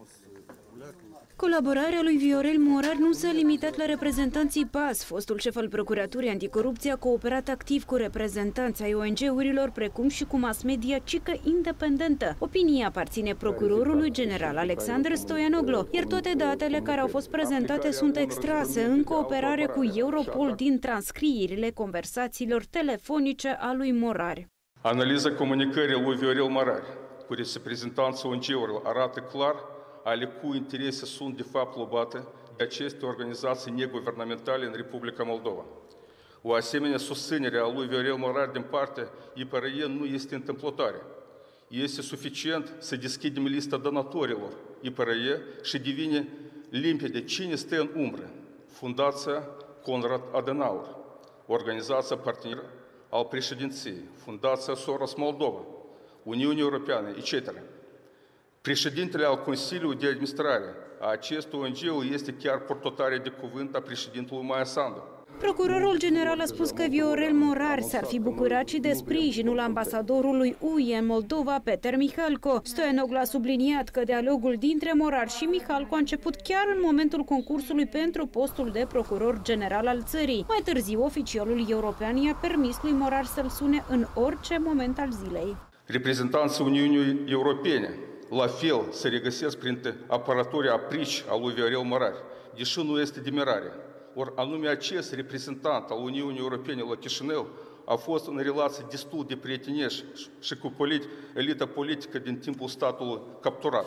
Colaborarea lui Viorel Morar nu s-a limitat la reprezentanții PAS. Fostul șef al Procuraturii Anticorupție a cooperat activ cu reprezentanți ai ONG-urilor, precum și cu mass media cică independentă. Opinia aparține procurorului general Alexandru Stoianoglo, iar toate datele care au fost prezentate sunt extrase în cooperare cu Europol din transcrierile conversațiilor telefonice a lui Morar. Analiza comunicării lui Viorel Morar cu reprezentanții ONG-urilor arată clar ale cui interese sunt de fapt lobate de aceste organizații neguvernamentale în Republica Moldova. O asemenea susținere a lui Viorel Morar din partea IPRE nu este întâmplătoare. Este suficient să deschidem lista donatorilor IPRE și devine limpede cine stă în umbră. Fundația Konrad Adenauer, organizația parteneră al președinției, Fundația Soros Moldova, Uniunea Europeană, etc. Președintele al Consiliului de Administrare a acestui ONG este chiar purtătoare de cuvânt a președintelui Maia Sandu. Procurorul general a spus că Viorel Morar s-ar fi bucurat și de sprijinul ambasadorului UE în Moldova, Peter Mihalko. Stoianoglo a subliniat că dialogul dintre Morar și Mihalko a început chiar în momentul concursului pentru postul de procuror general al țării. Mai târziu, oficialul european i-a permis lui Morar să-l sune în orice moment al zilei. Reprezentanții Uniunii Europene la fel se regăsesc printre apărătorii aprici al lui Viorel Morar, deși nu este de mirare. Ori anume acest reprezentant al Uniunii Europene la Chișinău a fost în relații destul de prietenești și cu elita politică din timpul statului capturat.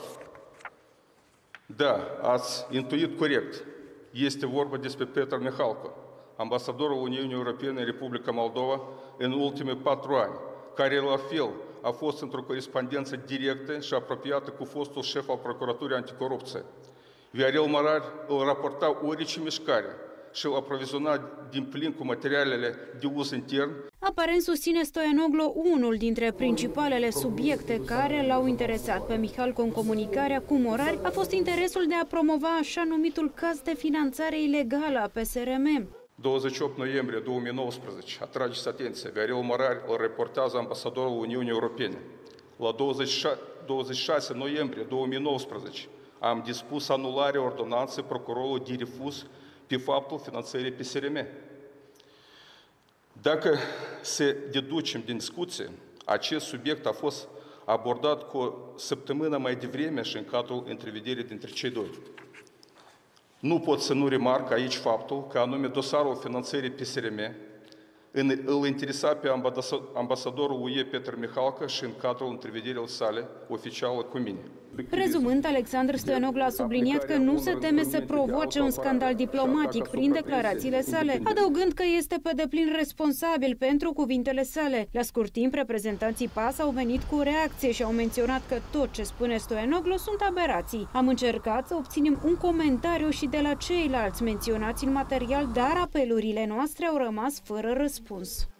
Da, ați intuit corect. Este vorba despre Peter Mihalko, ambasadorul Uniunii Europene în Republica Moldova în ultimii 4 ani, care la fel a fost într-o corespondență directă și apropiată cu fostul șef al Procuraturii Anticorupție. Viorel Morar îl raporta orice mișcare și îl aproviziona din plin cu materialele de uz intern. Aparent susține Stoianoglo unul dintre principalele subiecte care l-au interesat pe Mihalko în comunicarea cu Morar a fost interesul de a promova așa numitul caz de finanțare ilegală a PSRM. 28 noiembrie 2019, atrageți atenție, Viorel Morar îl reportează ambasadorul Uniunii Europene. La 26 noiembrie 2019 am dispus anularea ordonanței procurorului de refuz pe faptul finanțării PSRM. Dacă se deducem din discuție, acest subiect a fost abordat cu o săptămână mai devreme și în cadrul întrevederii dintre cei doi. Nu pot să nu remarc aici faptul că anume dosarul finanțării PSRM îl interesa pe ambasadorul UE Peter Mihalko și în cadrul întrevederilor sale oficiale cu mine. Rezumând, Alexandru Stoianoglo a subliniat că nu se teme să provoace un scandal diplomatic prin declarațiile sale, adăugând că este pe deplin responsabil pentru cuvintele sale. La scurt timp, reprezentanții PAS au venit cu o reacție și au menționat că tot ce spune Stoianoglo sunt aberații. Am încercat să obținem un comentariu și de la ceilalți menționați în material, dar apelurile noastre au rămas fără răspuns.